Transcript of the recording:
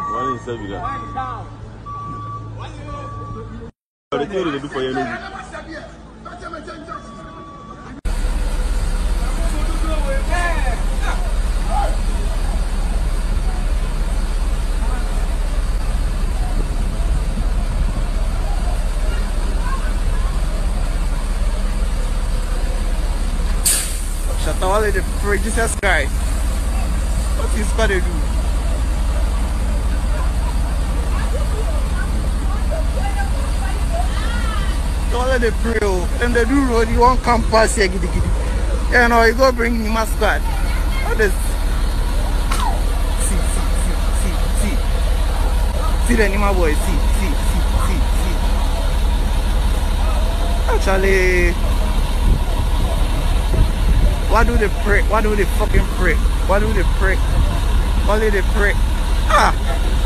One in seven. What do you do for your name? Shatawale the pray Jesus Christ. What is God to do? Shatawale the pray. Then they do road. You won't come past here. Giddy giddy. You know you go bring me mascot. What is? See the animal boy. See. Actually. Why do they pray? Why do they fucking pray? Why do they pray? Why do they pray? Ah!